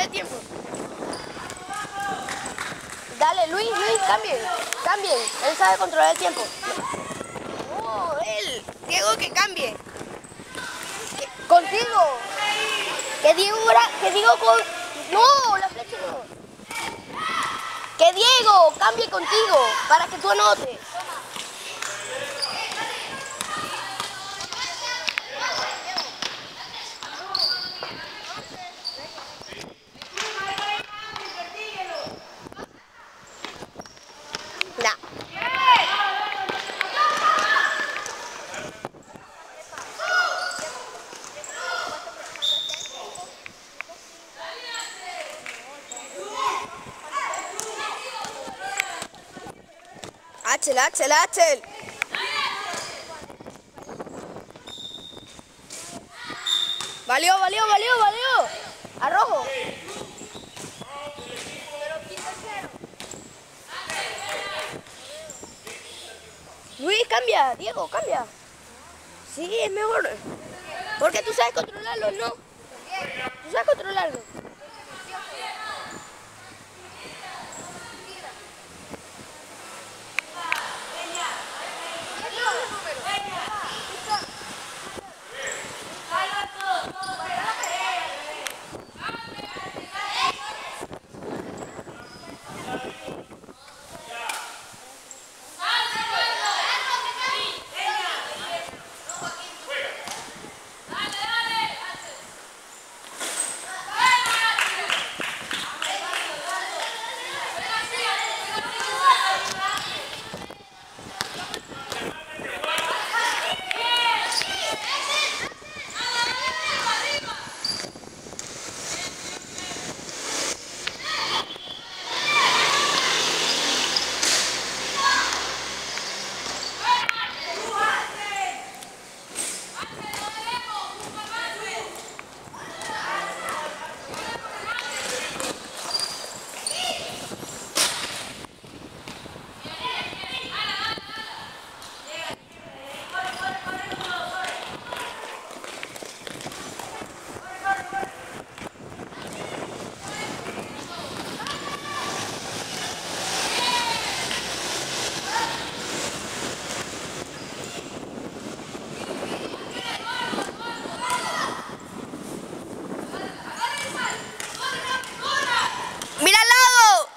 el tiempo. Dale, Luis, cambien. Él sabe controlar el tiempo. No, él. Diego, que cambie. Contigo. Que Diego con... No, la flecha no. Que Diego cambie contigo para que tú anotes. Axel. Valió. Arrojo. Luis, cambia. Diego, cambia. Sí, es mejor. Porque tú sabes controlarlo, ¿no? Tú sabes controlarlo. ¡Mira al lado!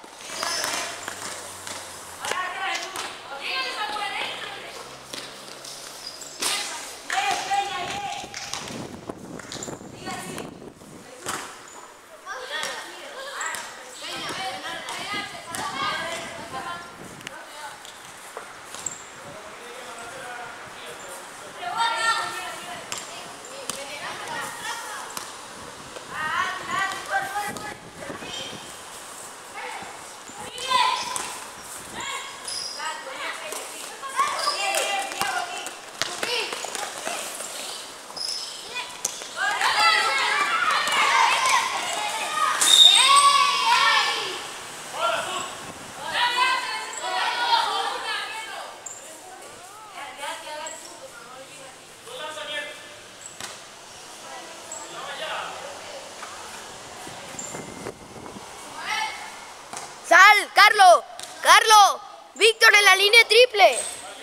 ¡Sal, Carlos! ¡Víctor en la línea triple!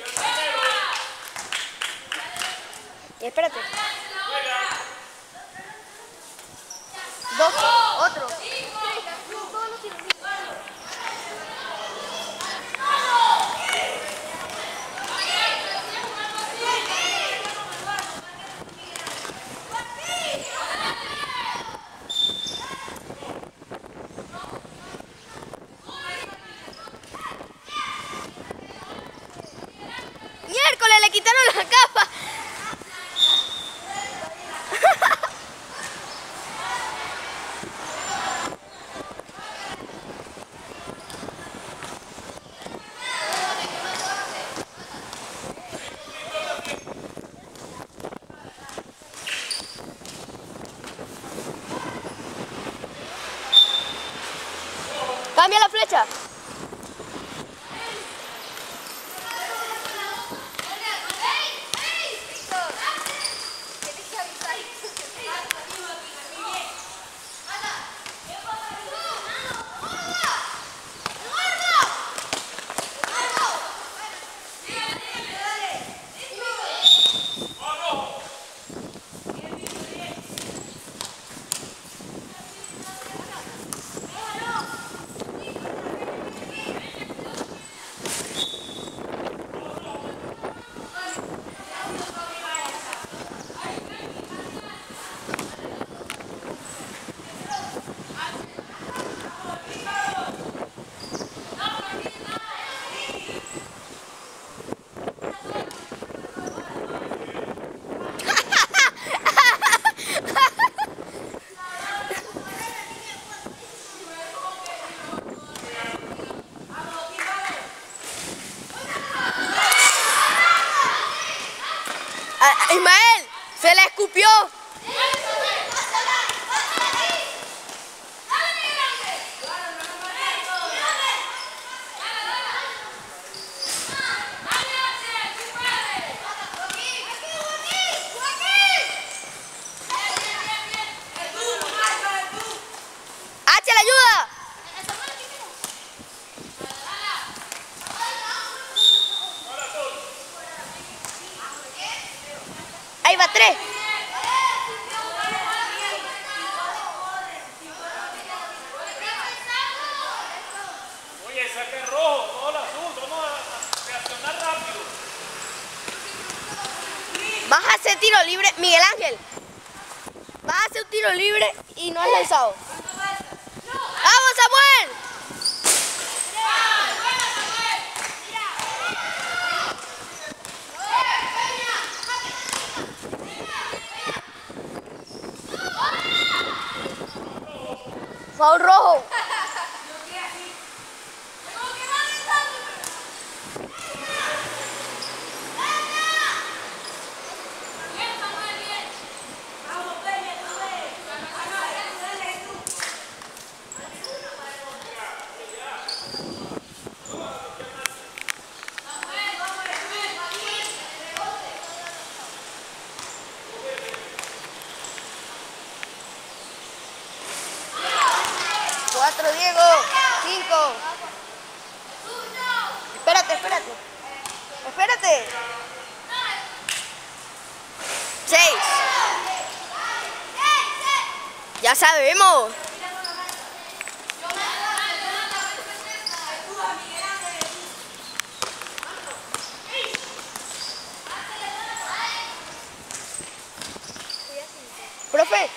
Espérate. Dos, otro. ¡Miércoles! ¡Le quitaron la capa! ¡Cambia la flecha! golpeó. ¡Hacha la ayuda! Ahí va 3. Oye, saque rojo, todo el azul, vamos a reaccionar rápido. Vas a hacer tiro libre, Miguel Ángel. Vas a hacer un tiro libre y no has lanzado. ¡Vamos, Samuel! Foul rojo. Cuatro, Diego. 5. Espérate. 6. Ya sabemos. Profe,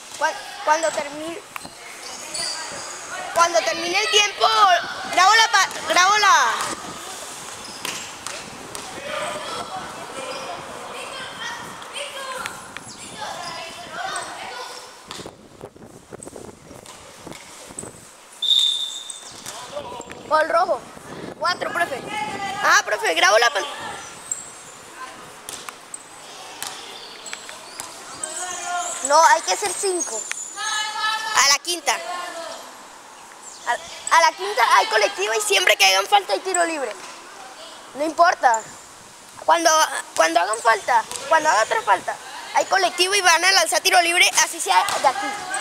cuando termine el tiempo, grabo la. Gol rojo. 4, profe. Ah, profe, grabo la. No, hay que hacer 5. A la quinta. A la quinta hay colectiva y siempre que hagan falta hay tiro libre. No importa. Cuando hagan falta, cuando hagan 3 faltas, hay colectivo y van a lanzar tiro libre, así sea de aquí.